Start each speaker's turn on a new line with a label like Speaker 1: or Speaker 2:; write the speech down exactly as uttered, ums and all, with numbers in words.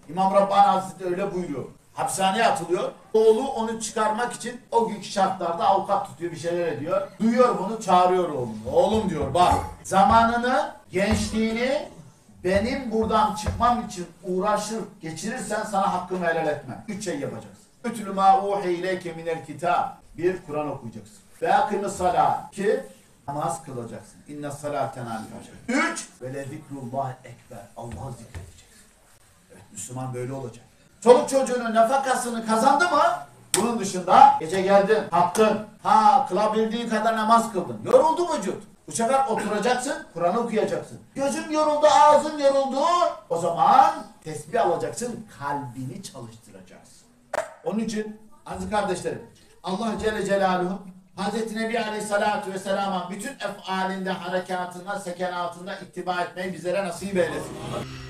Speaker 1: İmam Rabbani Hazretleri öyle buyuruyor. Hapishaneye atılıyor. Oğlu onu çıkarmak için o günkü şartlarda avukat tutuyor, bir şeyler ediyor. Duyuyor bunu, çağırıyor oğlunu. Oğlum diyor, bak zamanını, gençliğini benim buradan çıkmam için uğraşır geçirirsen sana hakkımı helal etmem. Üç şey yapacaksın. Ütlü mâ uhi ileyke minel kitâb. Bir, Kur'an okuyacaksın. Ve akımı salâ. İki, namaz kılacaksın. İnne salâten âl fâşer. Üç, ve le zikrullah ekber. Allah'ı zikredeceksin. Evet, Müslüman böyle olacak. Çoluk çocuğunun nafakasını kazandı mı? Bunun dışında gece geldin, kalktın. Ha, kılabildiğin kadar namaz kıldın. Yoruldu vücut. Bu sefer oturacaksın, Kur'an okuyacaksın. Gözün yoruldu, ağzın yoruldu. O zaman tesbih alacaksın, kalbini çalıştıracaksın. Onun için aziz kardeşlerim, Allah Celle Celaluhu Hazreti Nebi Aleyhisselatü Vesselam'a bütün efalinde, harekatında, sekenatında ittiba etmeyi bizlere nasip eylesin.